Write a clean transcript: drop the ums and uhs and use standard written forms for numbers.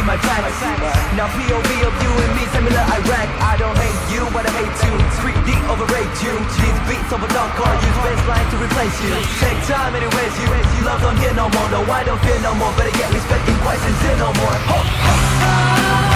my facts. Now POV of you and me, similar Iraq. I don't hate you, but I hate you. 3D overrate you. These beats of a dog car use baseline to replace you. Take time anyways, you love don't hear no more. No, I don't fear no more. Better get respect in Christ and sin no more. Ho, ho, ho.